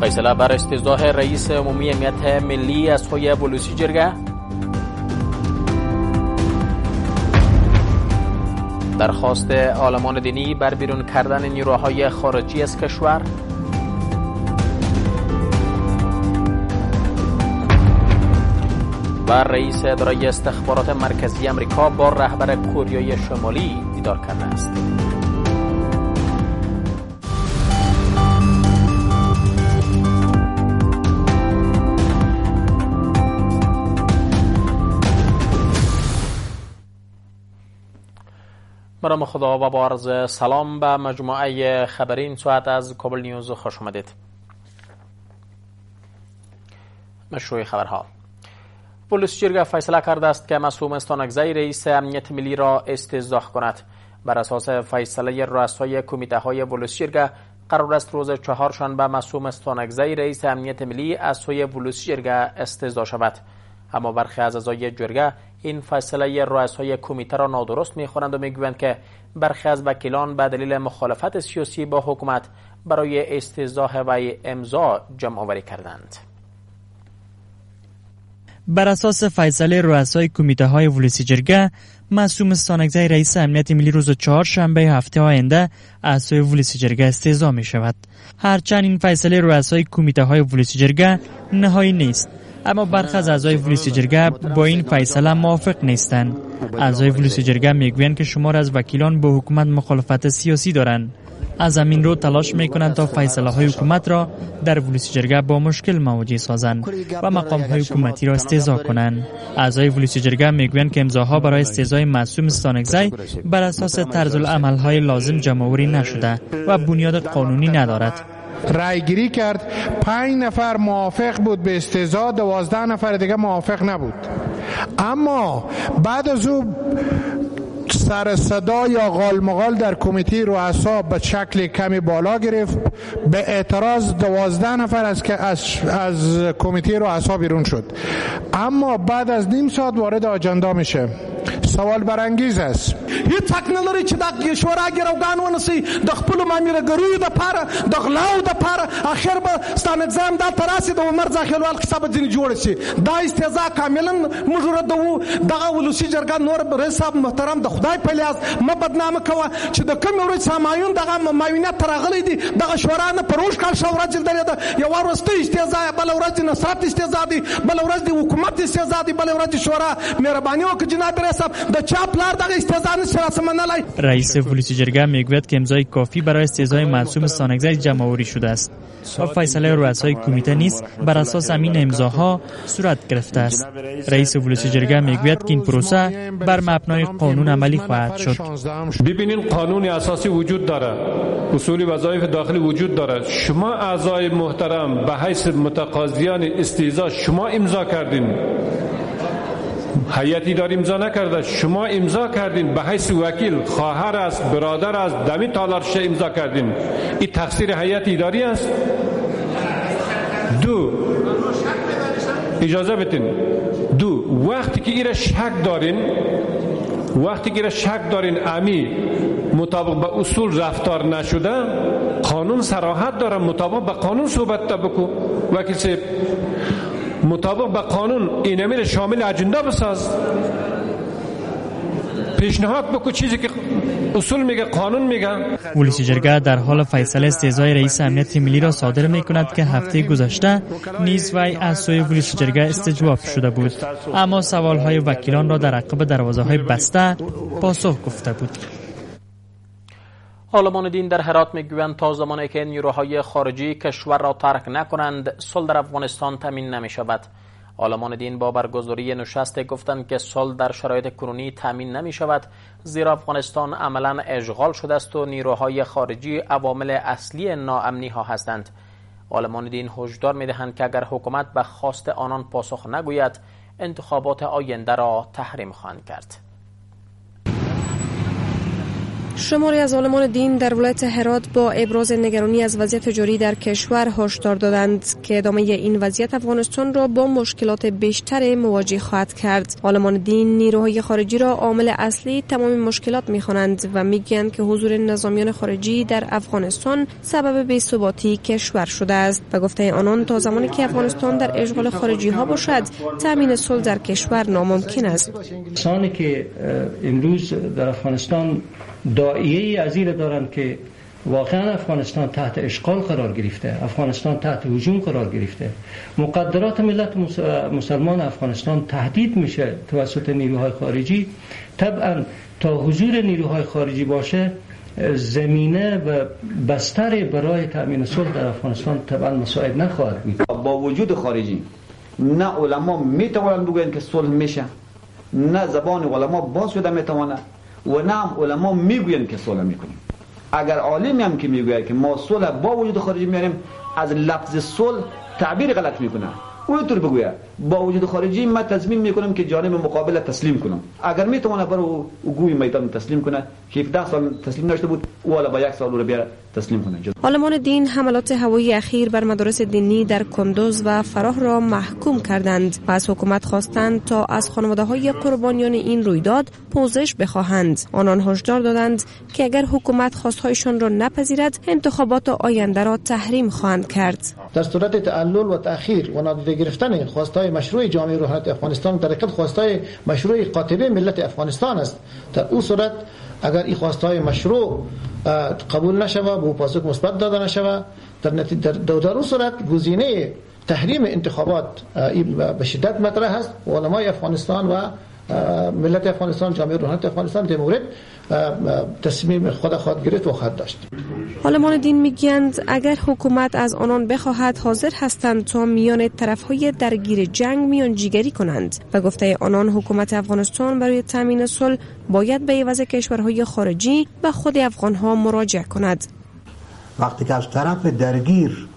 فیصله بر استیضاح رئیس عمومی امنیت ملی از سوی بلوچی جرگه. درخواست عالمان دینی بر بیرون کردن نیروهای خارجی از کشور. و رئیس اداره استخبارات مرکزی امریکا با رهبر کره شمالی دیدار کرده است. برام خدا و با عرض سلام به مجموعه خبری این ساعت از کابل نیوز خوش آمدید. مشروع خبرها. بلوچی جرگه فیصله کرده است که معصوم استانکزی رئیس امنیت ملی را استیضاح کند. بر اساس فیصله رؤسای کمیته های بلوچی جرگه قرار است روز چهارشنبه معصوم استانکزی رئیس امنیت ملی از سوی بلوچی جرگه استیضاح شود. اما برخی از اعضای جرگه این فیصله رؤسای کمیته را نادرست می‌خوانند و می‌گویند که برخی از وکیلان به دلیل مخالفت سیاسی با حکومت برای استیضاح وی امضا جمع آوری کردند. بر اساس فیصله رؤسای کمیته های بلوچی جرگه، معصوم استانکزی رئیس امنیت ملی روز چهارشنبه هفته آینده از سوی بلوچی جرگه استیضاح می شود. هرچند این فیصله رؤسای کمیته های بلوچی جرگه نهایی نیست، اما برخی از اعضای بلوچی جرگه با این فیصله موافق نیستند. اعضای بلوچی جرگه میگویند که شمار از وکیلان با حکومت مخالفت سیاسی دارند. از همین رو تلاش میکنند تا فیصله های حکومت را در بلوچی جرگه با مشکل مواجه سازند و مقام های حکومتی را استیضاح کنند. اعضای بلوچی جرگه میگویند که امضاها برای استیضاح معصوم استانکزی بر اساس طرز العمل های لازم جمع آوری نشده و بنیاد قانونی ندارد. رای گیری کرد، 5 نفر موافق بود به استیضاح، 12 نفر دیگه موافق نبود. اما بعد از او سر صدا یا غالمغال در کمیته رؤسا به شکل کمی بالا گرفت. به اعتراض 12 نفر از کمیته رؤسا بیرون شد. اما بعد از نیم ساعت وارد آجندا میشه. سوال برانگیز است. هیڅ حق نه لري چې د شورا ګروګان ونسي د خپل مامورګریو د پاره د غلاو د پاره اخر به ستانکزام د تراسي د عمر ځاخلوال حساب ځین جوړ شي. دا استهزاء کاملا مجرد وو. دغه ولسی جرګه نور رئیس صاحب محترم د خدای په لیاز ما بدنامه کوه چې د کوم ورځ سامایون دغه ماوینت ترغلي دي دغه شورا نه پروش کال شورا چې درې یو ورسته استهزاء بل ورځ نصرت استهزاء دي بل ورځ د حکومت استهزاء دي بل ورځ شورا مهرباني وکړه جناب رئیس صاحب د چاپ لار دغه استهزاء رئیس بلوچی جرگه میگوید که امضای کافی برای استیضاح معصوم استانکزی جمع آوری شده است و فیصله رؤسای کمیته نیز بر اساس همین امضاها صورت گرفته است. رئیس بلوچی جرگه میگوید که این پروسه بر مبنای قانون عملی خواهد شد. ببینین قانون اساسی وجود داره، اصول وظایف داخلی وجود داره. شما اعضای محترم به حیث متقاضیان استیضاح شما امضا کردین، هیئت اداری امضا نکرده، شما امضا کردین به حیث وکیل، خواهر است، برادر است، دمی تالارش امضا کردین. این تقصیر هیئت اداری است. دو، اجازه بدین، وقتی که ایره شک دارین امی مطابق به اصول رفتار نشده، قانون صراحت داره مطابق به قانون صحبت بکن. وکیل صاحب مطابق به قانون این امیر شامل اجندا بساز، پیشنهاد بکن چیزی که اصول میگه قانون میگه. بلوچی جرگه در حال فیصله استیضاح رئیس امنیت ملی را صادر میکند که هفته گذشته نیز وی از سوی بلوچی جرگه استجواب شده بود، اما سوالهای وکیلان را در عقب دروازه‌های بسته پاسخ گفته بود. عالمان دین در هرات میگویند تا زمانی که نیروهای خارجی کشور را ترک نکنند صلح در افغانستان تامین نمی شود. عالمان دین با برگزاری نشست گفتند که صلح در شرایط کنونی تامین نمی شود، زیرا افغانستان عملا اشغال شده است و نیروهای خارجی عوامل اصلی ناامنی ها هستند. عالمان دین هشدار می دهند که اگر حکومت به خواست آنان پاسخ نگوید انتخابات آینده را تحریم خواهند کرد. شماری از عالمان دین در ولایت هرات با ابراز نگرانی از وضعیت جاری در کشور هشدار دادند که ادامه این وضعیت افغانستان را با مشکلات بیشتر مواجه خواهد کرد. عالمان دین نیروهای خارجی را عامل اصلی تمام مشکلات می‌خوانند و می‌گویند که حضور نظامیان خارجی در افغانستان سبب بی‌ثباتی کشور شده است و گفته آنان تا زمانی که افغانستان در اشغال خارجی ها باشد تامین صلح در کشور ناممکن است. کسانی که امروز در افغانستان داعیه از این دارند که واقعا افغانستان تحت اشغال قرار گرفته، افغانستان تحت هجوم قرار گرفته، مقدرات ملت مسلمان افغانستان تهدید میشه توسط نیروهای خارجی، طبعا تا حضور نیروهای خارجی باشه زمینه و بستر برای تامین صلح در افغانستان طبعا مساعد نخواهد بود. با وجود خارجی نه علما میتوانند بگویند که صلح میشه، نه زبان علما باز شده میتونه و نه هم علما میگویند که صلح میکنیم. اگر عالمی هم که میگوید که ما صلح با وجود خارجی میاریم، از لفظ صلح تعبیر غلط میکنه. اونطور بگوید با وجود خارجی من تصمیم میکنم که جانب مقابل تسلیم کنم. اگر میتونه برو گوی میدان تسلیم کنه که 17 سال تسلیم نشده بود والا با 1 سال رو بیاره تسلیم کنه. عالمان دین حملات هوایی اخیر بر مدارس دینی در کندوز و فراه را محکوم کردند و از حکومت خواستند تا از خانواده‌های قربانیان این رویداد پوزش بخواهند. آنان هشدار دادند که اگر حکومت خواستهایشان را نپذیرد انتخابات آینده را تحریم خواهند کرد. در صورت تعلل و تأخیر و نادیده گرفتن خواستهای مشروع جامعه روحانیت افغانستان در حقیقت خواستهای مشروع قاطبه ملت افغانستان است. در او صورت اگر این خواستهای مشروع قبول نشود و پاسخ مثبت داده نشود، در اون صورت گزینه تحریم انتخابات به شدت مطرح است. علمای افغانستان و ملت افغانستان، جامعه روحانیت افغانستان در مورد تصمیم خود گرفت و خواهد داشت. عالمان دین میگویند اگر حکومت از آنان بخواهد حاضر هستند تا میان طرفهای درگیر جنگ میانجیگری کنند و گفته آنان حکومت افغانستان برای تامین صلح باید به عوض کشورهای خارجی و خود افغانها مراجعه کند. وقتی که از طرف درگیر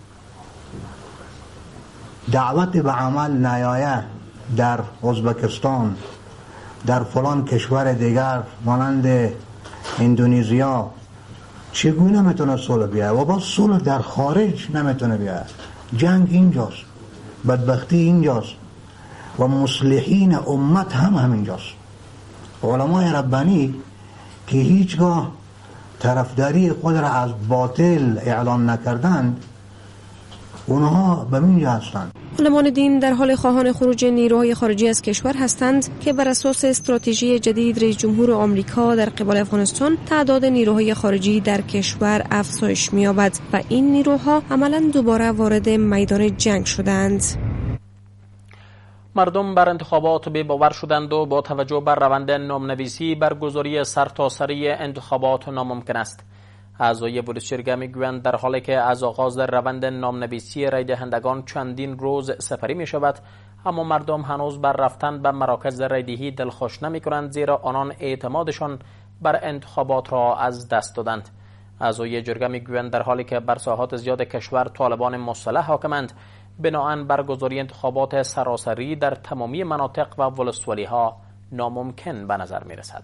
دعوت به عمل نیاید در ازبکستان، در فلان کشور دیگر مانند اندونزیا، چگونه میتونه صلح بیاید؟ و با صلح در خارج نمیتونه بیاید. جنگ اینجاست، بدبختی اینجاست و مصلحین امت هم همینجاست. علمای ربانی که هیچگاه طرفداری خود را از باطل اعلام نکردند، اونها به اینجا هستند. عالمان دین در حال خواهان خروج نیروهای خارجی از کشور هستند که بر اساس استراتژی جدید رئیس جمهور آمریکا در قبال افغانستان تعداد نیروهای خارجی در کشور افزایش می‌یابد و این نیروها عملاً دوباره وارد میدان جنگ شدند. مردم بر انتخابات بی‌باور شدند و با توجه بر روند نام‌نویسی برگزاری سرتاسری انتخابات ناممکن است. اعضای بولشچرگه میگویند در حالی که از آغاز روند نام‌نویسی رای دهندگان چندین روز سپری می شود، اما مردم هنوز بر رفتن به مراکز رایدهی دلخوش نمی کنند، زیرا آنان اعتمادشان بر انتخابات را از دست دادند. اعضای جرگه میگویند در حالی که بر ساحات زیاد کشور طالبان مسلح حاکمند، بناهن برگزاری انتخابات سراسری در تمامی مناطق و ولسوالی ها ناممکن به نظر می رسد.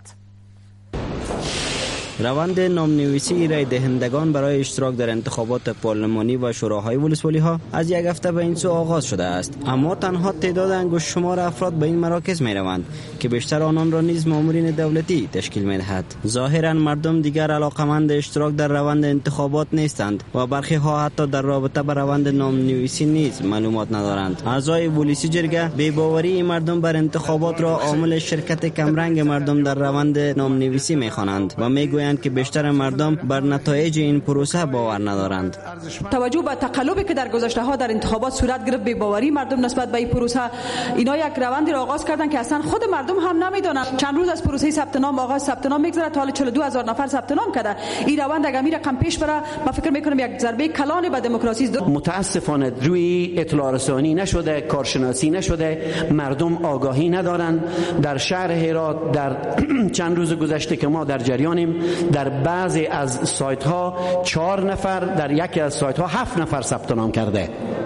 روند نام‌نویسی رای دهندگان برای اشتراک در انتخابات پارلمانی و شوراهای ولسوالی ها از یک هفته به این سو آغاز شده است، اما تنها تعداد انگشت شمار افراد به این مراکز می روند که بیشتر آنان را نیز مامورین دولتی تشکیل می دهد. ظاهرا مردم دیگر علاقمند اشتراک در روند انتخابات نیستند و برخی ها حتی در رابطه با روند نام‌نویسی نیز معلومات ندارند. اعضای بولشچرگه بی‌باوری مردم بر انتخابات را عامل شرکت کمرنگ مردم در روند نام‌نویسی می خوانند و می که بیشتر مردم بر نتایج این پروسه باور ندارند. توجه به تقلبی که در گذشته ها در انتخابات صورت گرفت، بی‌باوری مردم نسبت به این پروسه، اینا یک روندی را آغاز کردن که اصلا خود مردم هم نمیدونن. چند روز از پروسه ثبت نام آغاز ثبت نام میگذره، تا حالا 42000 نفر ثبت نام کرده. این روند اگر می رقم پیش بره، من فکر میکنم یک ضربه کلان به دموکراسی است. متاسفانه روی اطلاع رسانی نشده، کارشناسی نشده، مردم آگاهی ندارند. در شهر هرات در چند روز گذشته که ما در جریانیم، در بعضی از سایت ها 4 نفر، در یکی از سایت ها 7 نفر ثبت نام کرده.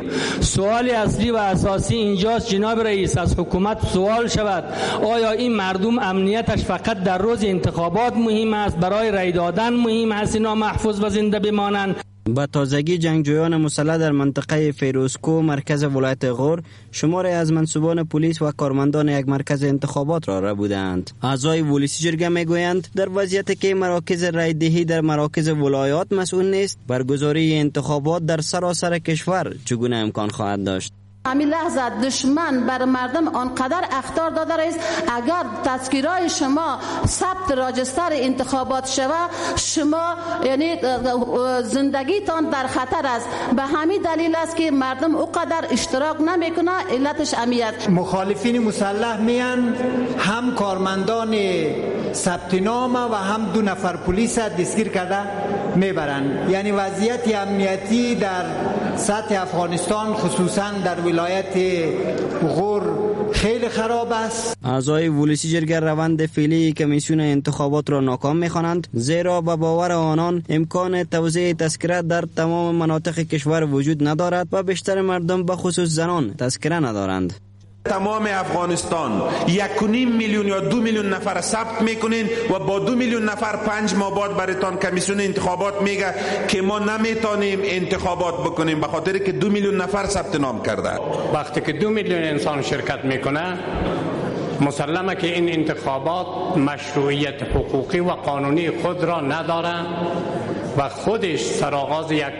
سوال اصلی و اساسی اینجاست جناب رئیس، از حکومت سوال شود آیا این مردم امنیتش فقط در روز انتخابات مهم است، برای رای دادن مهم است اینا محفوظ و زنده بمانند؟ با تازگی جنگجویان مسلح در منطقه فیروزکو مرکز ولایت غور شماری از منصوبان پلیس و کارمندان یک مرکز انتخابات را بودند. اعضای ولسی جرگه میگویند در وضعیتی که مراکز رای دهی در مراکز ولایات مسئول نیست، برگزاری انتخابات در سراسر کشور چگونه امکان خواهد داشت؟ همین لحظه دشمن بر مردم آنقدر اخطار داده است اگر تذکیرای شما ثبت راجستر انتخابات شود شما یعنی زندگیتان در خطر است. به همین دلیل است که مردم اوقدر اشتراک نمیکنه، علتش امیت. مخالفین مسلح میان هم کارمندان ثبت نام و هم 2 نفر پلیس دستگیر کرده میبرند. یعنی وضعیت امنیتی در سطح افغانستان خصوصا در ولایت غور خیلی خراب است. اعضای ولسی جرگه روند فعلی کمیسیون انتخابات را ناکام می‌خوانند، زیرا به باور آنان امکان توزیع تذکره در تمام مناطق کشور وجود ندارد و بیشتر مردم به خصوص زنان تذکره ندارند. تمام افغانستان 1.5 میلیون یا 2 میلیون نفر ثبت میکنین و با 2 میلیون نفر 5 ماه بعد براتون کمیسیون انتخابات میگه که ما نمیتونیم انتخابات بکنیم به خاطر که 2 میلیون نفر ثبت نام کرده. وقتی که 2 میلیون انسان شرکت میکنه مسلمه که این انتخابات مشروعیت حقوقی و قانونی خود را نداره و خودش سرآغاز یک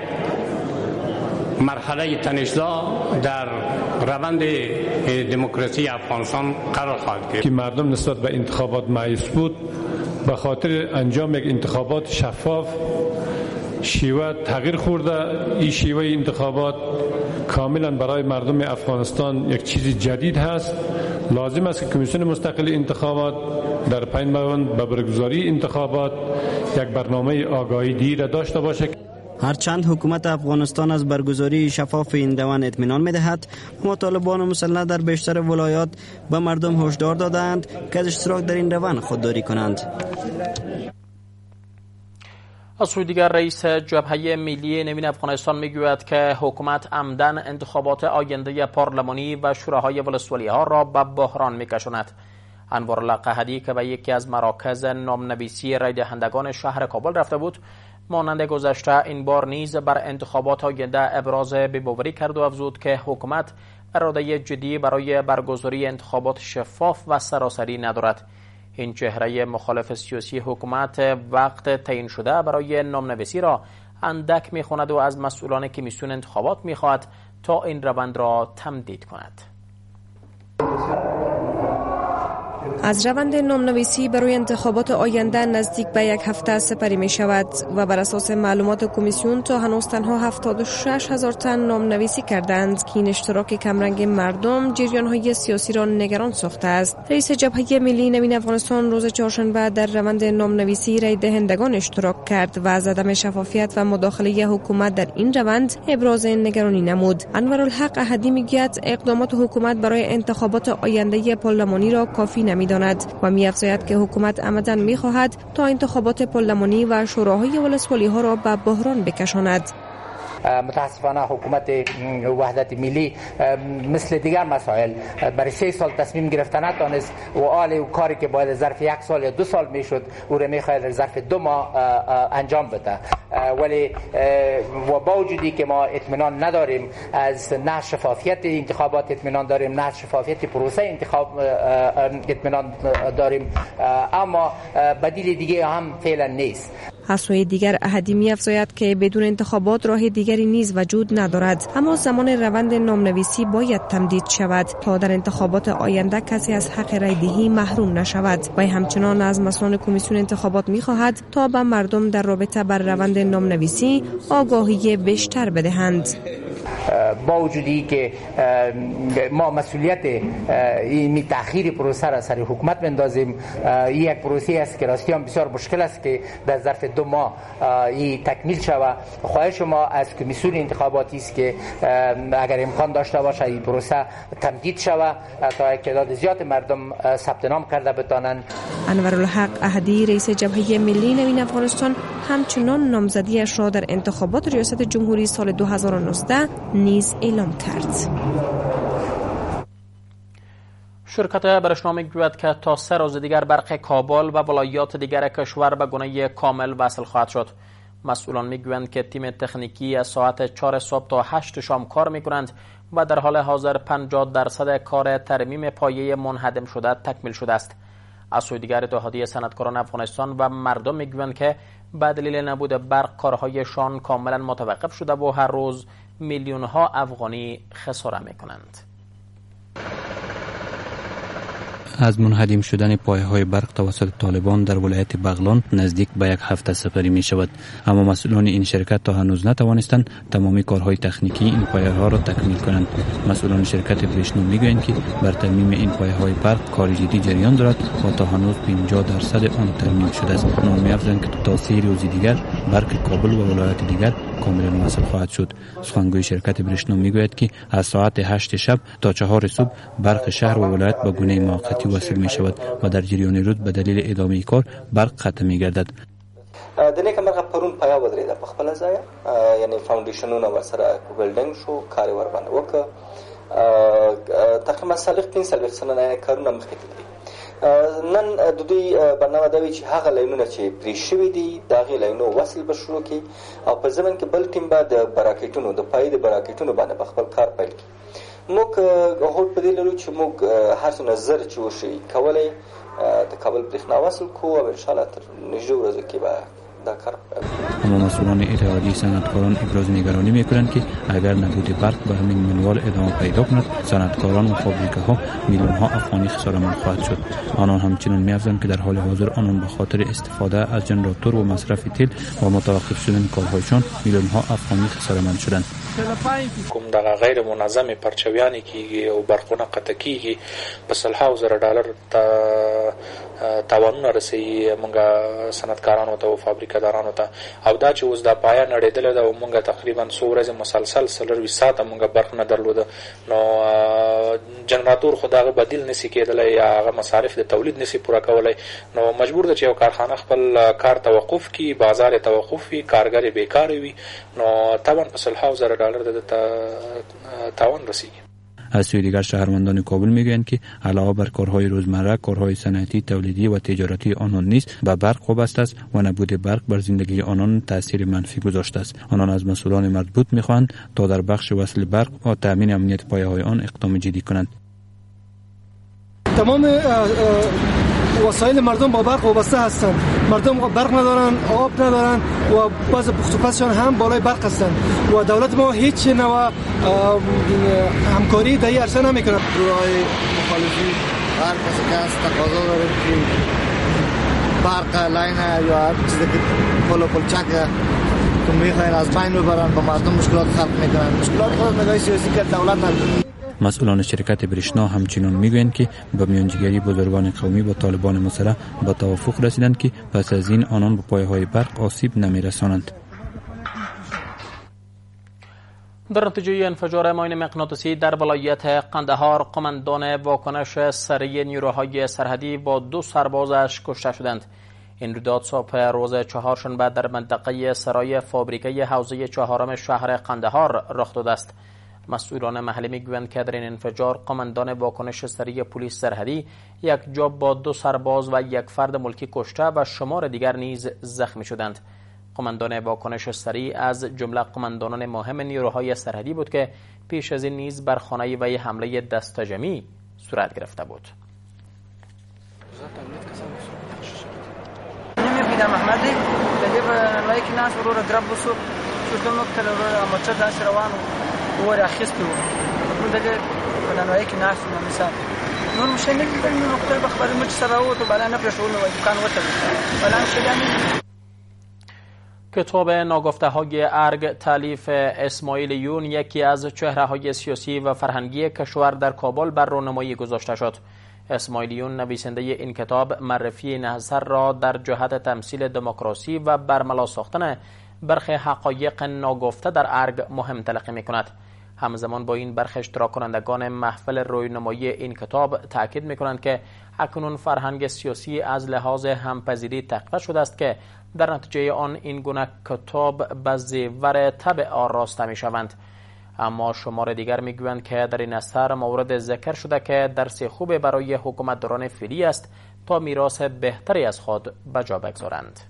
مرحله تنش‌زا در روند دموکراسی افغانستان قرار خواهد گرفت. که مردم نسبت به انتخابات مایوس بود به خاطر انجام یک انتخابات شفاف شیوه تغییر خورده. این شیوه انتخابات کاملا برای مردم افغانستان یک چیز جدید هست. لازم است که کمیسیون مستقل انتخابات در پایین به برگزاری انتخابات یک برنامه آگاهی دیر داشته باشه. هرچند حکومت افغانستان از برگزاری شفاف این روند اطمینان می‌دهد، اما طالبان مسلح در بیشتر ولایات به مردم هشدار دادند که از اشتراک در این روند خودداری کنند. از سوی دیگر رئیس جبهه ملی نوین افغانستان میگوید که حکومت عمدن انتخابات آینده پارلمانی و شوراهای ولسوالی‌ها را به بحران میکشاند. انوارالله قحدی که به یکی از مراکز نامنویسی رای دهندگان شهر کابل رفته بود، مانند گذشته این بار نیز بر انتخابات آینده ابراز بی‌باوری کرد و افزود که حکومت اراده جدی برای برگزاری انتخابات شفاف و سراسری ندارد. این چهره مخالف سیاسی حکومت وقت تعیین شده برای نامنویسی را اندک می‌خواند و از مسئولان کمیسیون انتخابات می‌خواهد تا این روند را تمدید کند. از روند نامنویسی برای انتخابات آینده نزدیک به 1 هفته سپری می شود و بر اساس معلومات کمیسیون تا هنوز تنها 76,000 تن نامنویسی کردند که این اشتراک کمرنگ مردم جریان‌های سیاسی را نگران ساخته است. رئیس جبهه ملی نوین افغانستان روز چهارشنبه در روند نامنویسی رای دهندگان اشتراک کرد و از عدم شفافیت و مداخله حکومت در این روند ابراز نگرانی نمود. انوارالحق احدی میگوید اقدامات حکومت برای انتخابات آینده پارلمانی را کافی نمی‌داند و می‌افزاید که حکومت عمداً می‌خواهد تا انتخابات پارلمانی و شوراهای ولسوالی‌ها را به بحران بکشاند. متاسفانه حکومت وحدت ملی مثل دیگر مسائل برای 6 سال تصمیم گرفته نتونست و آل کاری که باید ظرف 1 سال یا 2 سال میشد او را میخواهد ظرف 2 ماه انجام بده. ولی و با وجودی که ما اطمینان نداریم از نه شفافیت انتخابات اطمینان داریم، نه شفافیت پروسه انتخاب اطمینان داریم، اما بدیل دیگه هم فعلا نیست. از سوی دیگر احدی می‌افزاید که بدون انتخابات راه دیگری نیز وجود ندارد، اما زمان روند نامنویسی باید تمدید شود تا در انتخابات آینده کسی از حق رای دهی محروم نشود. و همچنان از مسئولان کمیسیون انتخابات می‌خواهد تا به مردم در رابطه بر روند نامنویسی آگاهی بیشتر بدهند. با وجودی که ما مسئولیت این تأخیر پروسه را سر حکومت بندازیم، یک پروسه است که راستیان بسیار مشکل است که در ظرف 2 ماه این تکمیل شود. خواهش ما از کمیسیون انتخاباتی است که اگر امکان داشته باشه این پروسه تمدید شود تا تعداد زیاد مردم ثبت نام کرده بتوانند. انوارالحق احدی رئیس جبهه ملی نوین افغانستان همچنان نامزدیش را در انتخابات ریاست جمهوری سال 2019 نیز نیز اعلام کرد. شرکت برشنا میگوید که تا 3 روز دیگر برق کابل و ولایات دیگر کشور به گونه کامل وصل خواهد شد. مسئولان میگویند که تیم تکنیکی از ساعت 4 صبح تا 8 شام کار میکنند و در حال حاضر 50% کار ترمیم پایه منهدم شده تکمیل شده است. از سوی دیگر اتحادیه صنعتکاران افغانستان و مردم میگویند که به دلیل نبود برق کارهایشان کاملا متوقف شده و هر روز میلیون ها افغانی خساره میکنند. از منهدم شدن پایه‌های برق توسط طالبان در ولایت بغلان نزدیک به 1 هفته سپری می شود، اما مسئولان این شرکت تا هنوز نتوانستند تمامی کارهای تکنیکی این پایه‌ها را تکمیل کنند. مسئولان شرکت برشنو میگویند که بر ترمیم این پایه‌های برق کار جدی جریان دارد و تا هنوز 50% آن ترمیم شده است. آنها می‌افزایند که تا 3 روز دیگر برق کابل و ولایات دیگر کاملا وصل خواهد شد. سخنگوی شرکت برشنو میگوید که از ساعت 8 شب تا 4 صبح برق شهر و ولایت به گونه موقتی وصل می شود و در جریان روز به دلیل ادامه کار برق قطع می گردد. د نیکه مرغه پرون پایا ودرېده په خپل ځای، یعنی فاونډیشنونه ورسره ویلډینګ شو، کار ور باندې وکړه. تقریبا 45 سنه کارونه مخکې دي. نن د دوی برنامه دا وی چې هغه لاینونه چې پرې شوي دي د هغې لاینو وصل به شروع کړي او په ضمن کې بل ټیم به د براکټونو د پایې د براکټونو باندې به خپل کار پیل کړي. موږ هوډ په دې لرو چې موږ هر څومره زر چې وشي کولی د کابل برېښنا وصل کړو او انشاءالله تر نږدې ورځو کې به دا کار. اما مسئولان اتحادیه صنعتکاران ابراز نگرانی میکنند که اگر نبود برق به همین منوال ادامه پیدا کند صنعتکاران و فابریکه ها میلیون ها افغانی خساره‌مند خواهد شد. آنان همچنین می‌افزایند که در حال حاضر آنان به خاطر استفاده از جنراتور و مصرف تیل و متوقف شدن کارهایشان میلیون ها افغانی خساره‌مند شدند. کوم دغه غیر منظم پرچویانی کیږي او برقونه قطع کیږي په سلهاو زره ډالر تاوانونه رسي مونږه صنعتکارانو ته او فابریکادارانو ته، او دا چې اوس دا پایا نړیدل دا مونږه تقریبا 100 ورځې مسلسل سلر وساته مونږه برق نه درلوده، نو جنراتور خدای بدیل نسی کېدلای یا هغه مصارف د تولید نسی پوره کولای، نو مجبور ده چې یو کارخانه خپل کار توقف کی، بازار توقف وي، کارګر بیکار وي، نو طبعا په سلهاو زره ډالر د تاوان رسیږي. از سوی دیگر شهروندان کابل میگویند که علاوه بر کارهای روزمره، کارهای صنعتی، تولیدی و تجارتی آنان نیز به برق وابسته است و نبود برق بر زندگی آنان تاثیر منفی گذاشته است. آنان از مسئولان مربوط میخواهند تا در بخش وصل برق و تامین امنیت پایه‌های آن اقدام جدی کنند. تمام وسایل مردم با برق وابسته هستند. مردم برق ندارن، آب ندارن و بعض پخت و پزشان هم بالای برق هستند و دولت ما هیچ نوع همکاری در این عرصه نمیکنه. گروهای مخالفی هر کسی که هست تقاضا داریم که برق لاین یا هر چیزی که پل و پلچک که میخواین از بین ببرن با مردم مشکلات خلق میکنن. مشکلات خود نگاه سیاسی که دولت نداره. مسئولان شرکت برشنا همچنین میگویند که با میانجیگری بزرگان قومی با طالبان مسلح به توافق رسیدند که پس از این آنان به پایه‌های برق آسیب نمیرسانند. در نتیجه انفجار ماین مغناطیسی در ولایت قندهار، قماندان واکنش سریع نیروهای سرحدی با 2 سربازش کشته شدند. این رویداد صبح روز چهارشنبه در منطقه سرای فابریکه حوزه 4 شهر قندهار رخ داده است. مسئولان محلی میگویند که در این انفجار قماندان واکنش سریع پلیس سرحدی یک جاب با 2 سرباز و 1 فرد ملکی کشته و شمار دیگر نیز زخمی شدند. قماندان واکنش سریع از جمله قماندانان مهم نیروهای سرحدی بود که پیش از این نیز بر خانه وی حمله دستجمعی صورت گرفته بود. محمدی دغه نوای کې ناس ورور درب وسو چې دومره تر امچا داس روانو ور اخیستو دغه په نوای کې ناس نو مثال نور مشه نه کېدل نو خپل بخبر مچ سره و ته بالا نه پرشول نو دکان وته بالا شدن. کتاب ناگفته های ارگ تالیف اسماعیل یون یکی از چهره های سیاسی و فرهنگی کشور در کابل بر رونمایی گذاشته شد. اسماعیل یون نویسنده این کتاب معرفی نظر را در جهت تمثیل دموکراسی و برملا ساختن برخی حقایق ناگفته در ارگ مهم تلقی می کند. همزمان با این برخی اشتراک کنندگان محفل روینمایی این کتاب تاکید می کنند که اکنون فرهنگ سیاسی از لحاظ همپذیری تقویت شده است که در نتیجه آن این گونه کتاب به زیور طبع آراسته می شوند. اما شمار دیگر میگویند که در این اثر مورد ذکر شده که درس خوب برای حکومتداران فعلی است تا میراث بهتری از خود به جا بگذارند.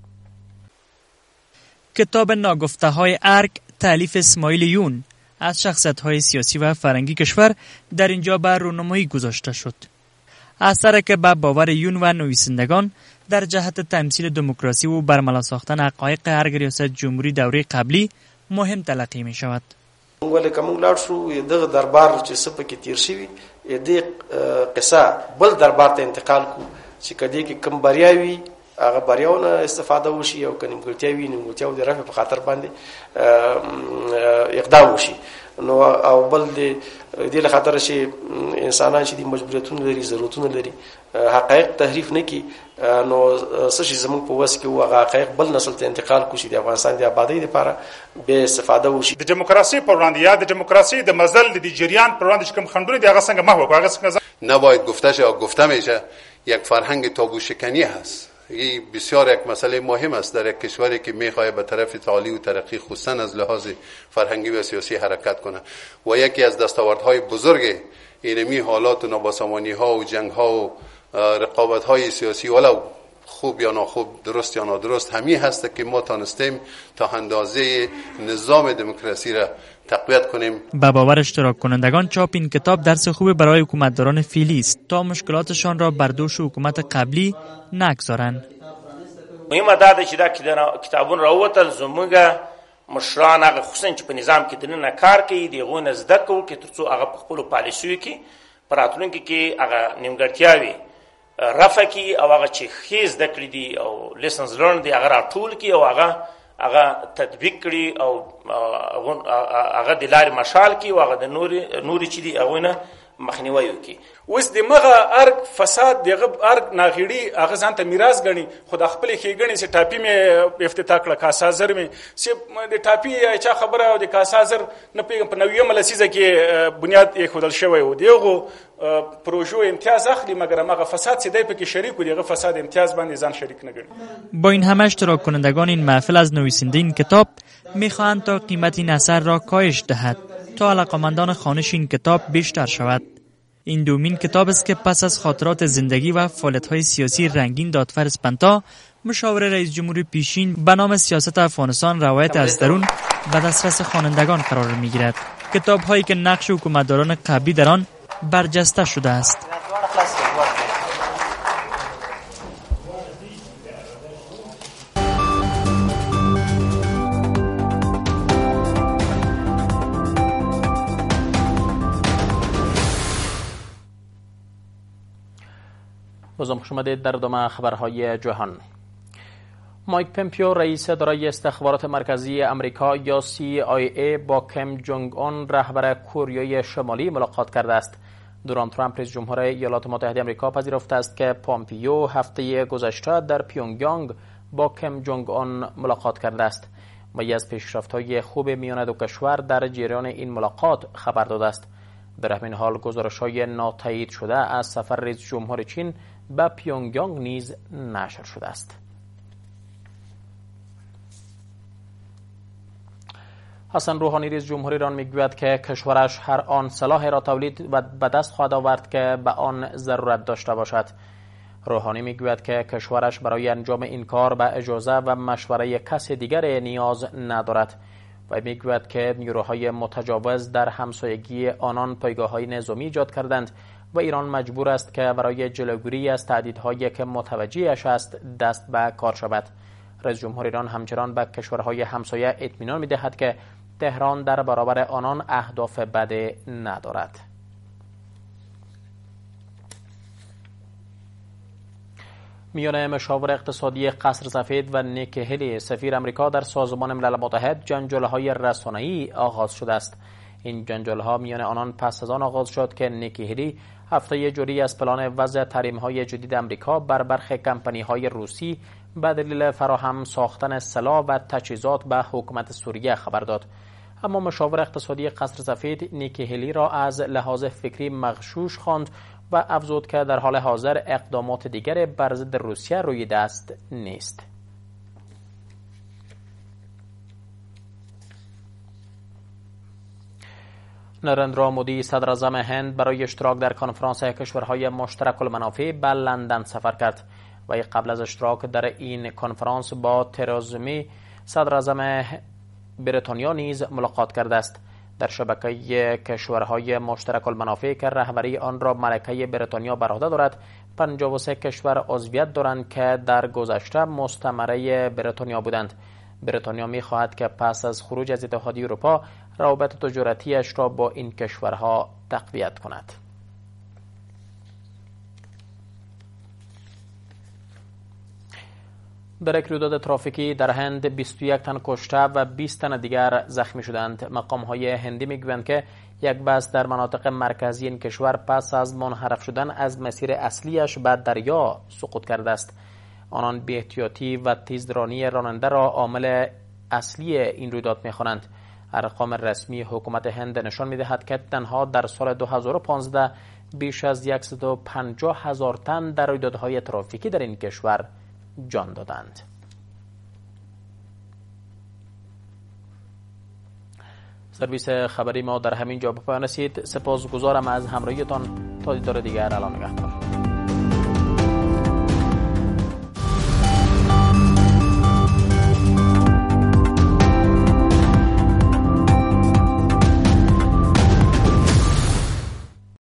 کتاب ناگفته های ارگ تالیف اسماعیل یون از شخصیت های سیاسی و فرهنگی کشور در اینجا به رونمایی گذاشته شد. اثری که به باور یون و نویسندگان در جهت تمثیل دموکراسی و برملا ساختن حقایق ارگ ریاست جمهوری دوره قبلی مهم تلقی می شود. ولی کوم لاړ شو دغه دربار چې سپکې تیر شوی دې قصه بل دربار ته انتقال کو چې کدی کې کم بریاوي هغه بریاونه استفاده وشي او کنیمګړتیاوي نیمګړتیاو د رفع په خاطر باندې اقدام وشي نو او بل دې له خاطر شي انسانان چې د مجبوریتونو لري ضرورتونه لري حقایق تحریف نه کی نو څه شي زموږ په وس کې هغه حقایق بل نسل ته انتقال کوشي د افغانستان د آبادی لپاره به استفاده وشي. د دیموکراسي پر وړاندې یا د دیموکراسي د مزل د جریان پر وړاندې کوم خنډونه دي هغه څنګه محو هغه څنګه نباید گفته شه گفته میشه یک فرهنگ تابو شکنی هست. این بسیار یک مسئله مهم است در یک کشوری که میخواد به طرف تعالی و ترقی خصوصا از لحاظ فرهنگی و سیاسی حرکت کنه و یکی از دستاوردهای بزرگ اینمی حالات و نابسامانی ها و جنگ ها و رقابت های سیاسی ولو خوب یا ناخوب درست یا نادرست همین هست که ما تانستیم تا اندازه نظام دموکراسی را تقویت کنیم. با باور اشتراک کنندگان چاپ این کتاب درس خوب برای حکومتداران فعلی است تا مشکلاتشان را بر دوش حکومت قبلی نگذارند. مهمه ده چې دا کتابونه راووتل زموږ مشران هغه خصوصا چې په نظام کې دننه کار کوي دغه نه زده کوو کې ترڅو هغه په خپل پالیسیو کې په راتلونکي کې هغه نیمګړتیاوي رفع کی او هغه چې خیز د کړی دي او لیسنز لرن دي هغه راټول کی او هغه تطبیق کړي او هغه د لارې مشال کی او هغه د نوري چې دي هغه نه مخنیوي وکي. اوس د مغه ارګ فساد دغه ارګ ناغړي هغه ځان ته میراث غني خود خپل خېګنی سي ټاپي مې افتتاح کړه کاسازر مې سي د ټاپي چا خبره او د کاسازر نه پیغام په نوې ملسیزه کې بنیاد یې خودل شوی و دیغه پروژو امتیاز اخلي مگر هغه فساد سي دای په کې شریک و دغه فساد امتیاز باندې ځان شریک نه ګڼي. با این همه اشتراک کنندگان این محفل از نویسنده این کتاب میخواهند تا قیمت این اثر را کاهش دهد تا علاقمندان خوانش این کتاب بیشتر شود. این دومین کتاب است که پس از خاطرات زندگی و فعالیت‌های سیاسی رنگین دادفر اسپنتا مشاور رئیس جمهور پیشین به نام سیاست افغانستان روایت از درون به دسترس خوانندگان قرار می‌گیرد. کتاب‌هایی که نقش حکومتداران قبلی در آن برجسته شده است. بازم خوش آمدید در ادامه خبرهای جهان. مایک پمپیو رئیس اداره استخبارات مرکزی امریکا یا CIA با کیم جونگ اون رهبر کره شمالی ملاقات کرده است. دونالد ترامپ رئیس جمهور ایالات متحده آمریکا پذیرفته است که پامپیو هفته گذشته در پیونگیانگ با کیم جونگ اون ملاقات کرده است و از پیشرفت‌های خوب میان دو کشور در جریان این ملاقات خبر داده است. در همین حال گزارش‌های ناتایید شده از سفر رئیس جمهور چین به پیونگیانگ نیز نشر شده است. حسن روحانی رئیس جمهور ایران میگوید که کشورش هر آن سلاحی را تولید و به دست خواهد آورد که به آن ضرورت داشته باشد. روحانی میگوید که کشورش برای انجام این کار به اجازه و مشوره کس دیگر نیاز ندارد و میگوید که نیروهای متجاوز در همسایگی آنان پایگاه‌های نظامی ایجاد کردند و ایران مجبور است که برای جلوگیری از تهدیدهایی که متوجهش است دست به کار شود. رئیس جمهور ایران همچنان به کشورهای همسایه اطمینان می‌دهد که تهران در برابر آنان اهداف بد ندارد. میان مشاور اقتصادی قصر سفید و نیکی هلی سفیر امریکا در سازمان ملل متحد جنجال‌های رسانه‌ای آغاز شده است. این جنجال‌ها میان آنان پس از آن آغاز شد که نیکی هلی هفته جوری از پلان وضع تحریم‌های جدید امریکا بر برخی کمپانی‌های روسی به دلیل فراهم ساختن سلاح و تجهیزات به حکومت سوریه خبر داد. اما مشاور اقتصادی قصر سفید نیکی هلی را از لحاظ فکری مغشوش خواند و افزود که در حال حاضر اقدامات دیگر بر ضد روسیه روی دست نیست. نریندرا مودی صدر اعظم هند برای اشتراک در کنفرانس کشورهای مشترک المنافع به لندن سفر کرد و قبل از اشتراک در این کنفرانس با ترزا صدر اعظم بریتانیا نیز ملاقات کرده است. در شبکه کشورهای مشترک المنافع که رهبری آن را ملکه بریتانیا بر عهده دارد، 53 کشور عضویت دارند که در گذشته مستعمره بریتانیا بودند. بریتانیا می خواهد که پس از خروج از اتحادیه اروپا روابط تجارتیش را با این کشورها تقویت کند. در یک رویداد ترافیکی در هند 21 تن کشته و 20 تن دیگر زخمی شدند. مقام‌های هندی میگویند که یک بس در مناطق مرکزی این کشور پس از منحرف شدن از مسیر اصلیش به دریا سقوط کرده است. آنان بی‌احتیاطی و تیزرانی راننده را عامل اصلی این رویداد می‌خوانند. ارقام رسمی حکومت هند نشان می‌دهد که تنها در سال 2015 بیش از 150,000 تن در رویدادهای ترافیکی در این کشور جان دادند. سرویس خبری ما در همین جا به پایان رسید. سپاسگزارم از همراهیتان. تا دیدار دیگر، اعلی نگهدار.